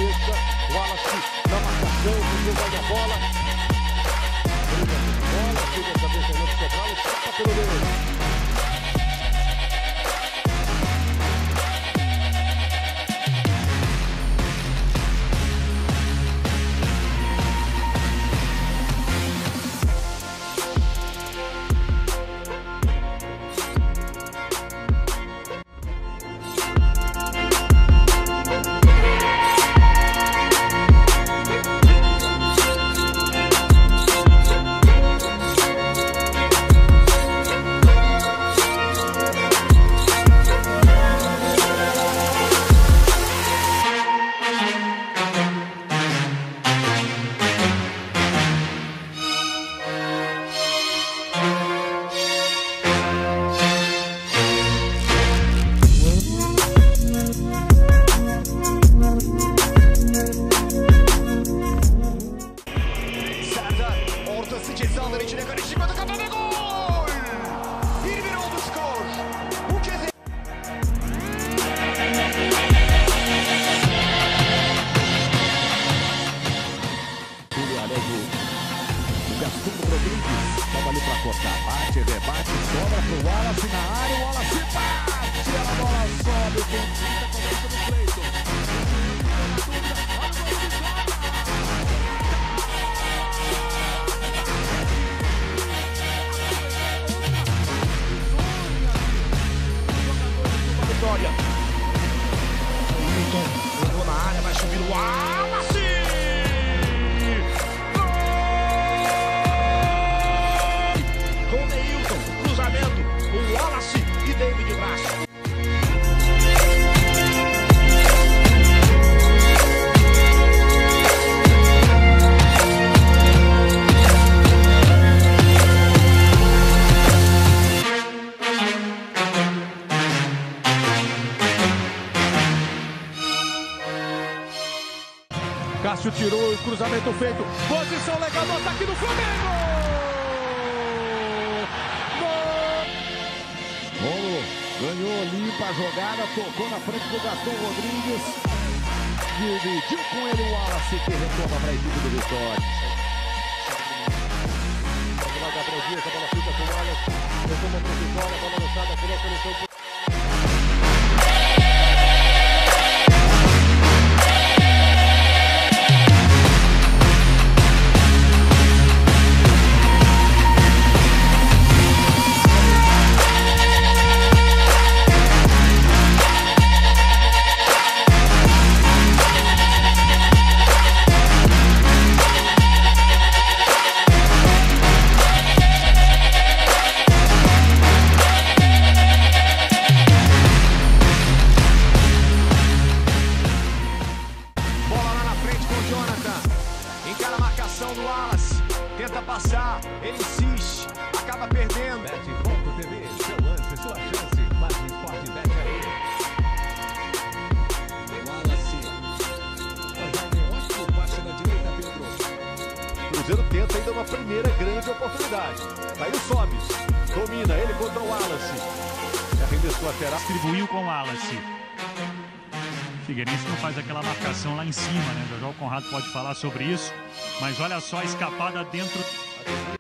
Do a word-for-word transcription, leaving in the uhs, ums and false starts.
busca. O Wallace na marcação, o vai na bola. Bola, chega a cabeça no Sobral, tapa pelo meio. Ceza alanı içine karışık ve kafadan gol! bir bir oldu skor. Bu kez o Gaston Rodrigues estava ali para cortar, bate, rebate, sobra pro Wallace na área, o Wallace bate, a bola sobe, tem trinta começa no Cleiton. Vitória. Newton jogou na área, vai subir o Wallace! Com Neilton, cruzamento, o Wallace e David Braz. Cássio tirou, cruzamento feito, posição legal no ataque do Flamengo! Gol! Rolo ganhou, limpa a jogada, tocou na frente do Gaston Rodrigues, dividiu com ele o Wallace, que retorna para a equipe do Vitória. Vai Gabriel Dias, a bola fica com o Wallace, retoma para o Vitória, a bola lançada, coloca no campo. Encara a marcação do Wallace, tenta passar, ele insiste, acaba perdendo. Bet ponto T V, seu lance, sua chance, mais um esporte, bet aí. Wallace, ótimo passe na direita, Pedro. Cruzeiro tenta ainda uma primeira grande oportunidade. Caiu o Sobis, domina ele contra o Wallace. Arremesso lateral. Distribuiu com o Wallace. Figueirense não faz aquela marcação lá em cima, né? Já já o Conrado pode falar sobre isso. Mas olha só a escapada dentro.